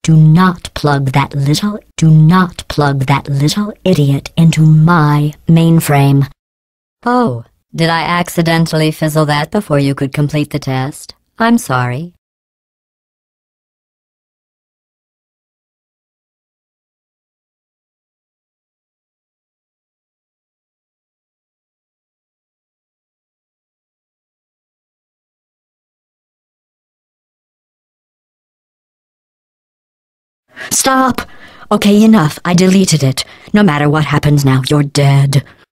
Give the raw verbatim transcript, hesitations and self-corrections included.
Do not plug that little, do not plug that little idiot into my mainframe. Oh, did I accidentally fizzle that before you could complete the test? I'm sorry. Stop! Okay, enough. I deleted it. No matter what happens now, you're dead.